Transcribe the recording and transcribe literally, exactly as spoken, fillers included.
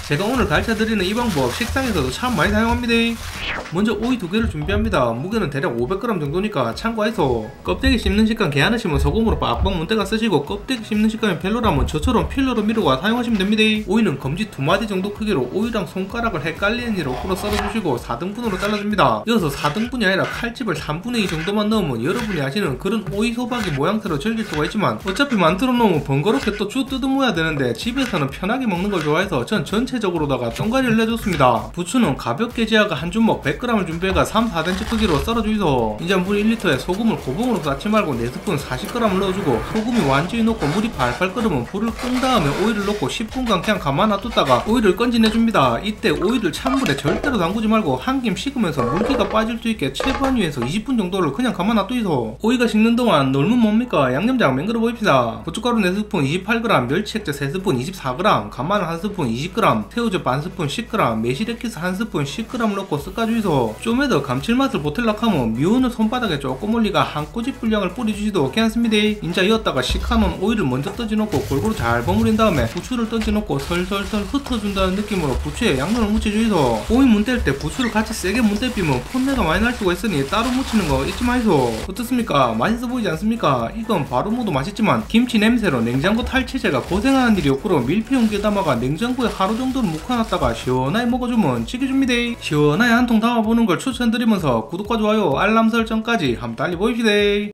제가 오늘 가르쳐드리는 이 방법 식당에서도 참 많이 사용합니다. 먼저 오이 두 개를 준비합니다. 무게는 대략 오백 그램 정도니까 참고해서 껍데기 씹는 식감 개안하시면 소금으로 빡빡 문대가 쓰시고, 껍데기 씹는 식감이 별로라면 저처럼 필러로 미루고 사용하시면 됩니다. 오이는 검지 두 마디 정도 크기로 오이랑 손가락을 헷갈리는 일 없도록 썰어주시고 사 등분으로 잘라줍니다. 이어서 사 등분이 아니라 칼집을 삼분의 이 정도만 넣으면 여러분이 아시는 그런 오이 소박이 모양새로 즐길 수가 있지만, 어차피 만들어 놓으면 번거롭게 또 주 뜯어모아야 되는데 집에서는 편하게 먹는 걸 좋아해서 전 전체적으로다가 쫑가리를 내줬습니다. 부추는 가볍게 지아가 한 주먹 백 그램을 준비해가 삼, 사 센티미터 크기로 썰어주이소. 이제 물 일 리터에 소금을 고봉으로 쌓지 말고 네 스푼 사십 그램을 넣어주고, 소금이 완전히 녹고 물이 팔팔 끓으면 불을 끈 다음에 오이를 넣고 십 분간 그냥 가만 놔뒀다가 오이를 건져내줍니다. 이때 오이를 찬물에 절대로 담그지 말고 한 김 식으면서 물기가 빠질 수 있게 최소한 위에서 이십 분 정도를 그냥 가만 놔두이소. 오이가 식는 동안 놀면 뭡니까? 양념장 맹글어 보입시다. 고춧가루 네 스푼 이십팔 그램, 멸치액젓 세 스푼 이십사 그램, 간마늘 한 스푼 이십 그램, 새우젓 반 스푼 십 그램, 매실액기스 한 스푼 십 그램 넣고 섞어주이소. 좀에 더 감칠맛을 보틀락 하면 미오는 손바닥에 조금 올리가 한 꼬집 분량을 뿌려주시도 괜찮습니다. 인자 이었다가 식혀놓은 오이를 먼저 떠지놓고 골고루 잘 버무린 다음에 부추를 떠지놓고 설설설 흩어준다는 느낌으로 부추에 양념을 묻혀주이소. 오이 문뗄 때 부추를 같이 세게 문대비면 폰내가 많이 날 수가 있으니 따로 묻히는 거 잊지 마이소. 어떻습니까? 맛있어 보이지 않습니까? 이건 바로 먹어도 맛있지만 김치 냄새로 냉장고 탈취제가 고생하는 일이 없고로 밀폐 용기에 담아가 냉장고에 하루 정도는 묵혀놨다가 시원하게 먹어주면 지겨줍니다. 시원하게 한 통 담아보는 걸 추천드리면서 구독과 좋아요 알람 설정까지 한번 달리 보입시다.